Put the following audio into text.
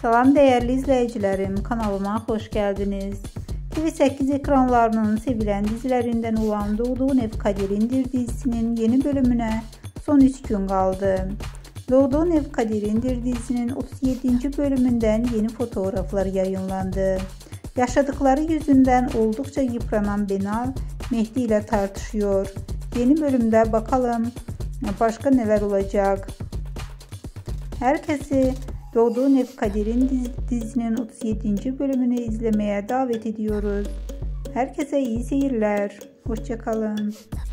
Salam değerli izleyicilerim, kanalıma hoş geldiniz. TV8 ekranlarının sevilen dizilerinden olan Doğduğun Ev Kaderindir dizisinin yeni bölümüne son 3 gün kaldı. Doğduğun Ev Kaderindir dizisinin 37. bölümünden yeni fotoğraflar yayınlandı. Yaşadıkları yüzünden oldukça yıpranan Benal, Mehdi ile tartışıyor. Yeni bölümde bakalım başka neler olacak. Herkesi Doğduğun Ev Kaderin dizisinin 37. bölümünü izlemeye davet ediyoruz. Herkese iyi seyirler. Hoşça kalın.